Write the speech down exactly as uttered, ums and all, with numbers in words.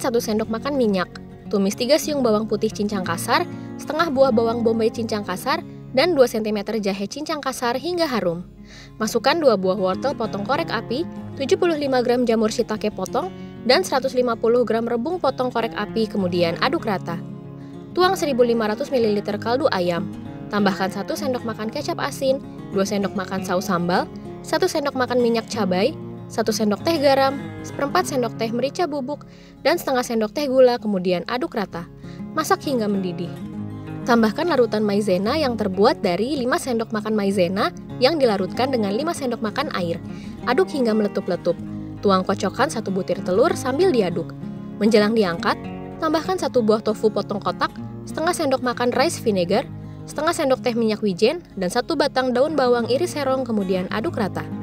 satu sendok makan minyak. Tumis tiga siung bawang putih cincang kasar, setengah buah bawang bombay cincang kasar, dan dua sentimeter jahe cincang kasar hingga harum. Masukkan dua buah wortel potong korek api, tujuh puluh lima gram jamur shiitake potong, dan seratus lima puluh gram rebung potong korek api, kemudian aduk rata. Tuang seribu lima ratus mililiter kaldu ayam. Tambahkan satu sendok makan kecap asin, dua sendok makan saus sambal, satu sendok makan minyak cabai, satu sendok teh garam, seperempat sendok teh merica bubuk, dan setengah sendok teh gula, kemudian aduk rata. Masak hingga mendidih. Tambahkan larutan maizena yang terbuat dari lima sendok makan maizena yang dilarutkan dengan lima sendok makan air. Aduk hingga meletup-letup. Tuang kocokan satu butir telur sambil diaduk. Menjelang diangkat, tambahkan satu buah tofu potong kotak, setengah sendok makan rice vinegar, setengah sendok teh minyak wijen, dan satu batang daun bawang iris serong, kemudian aduk rata.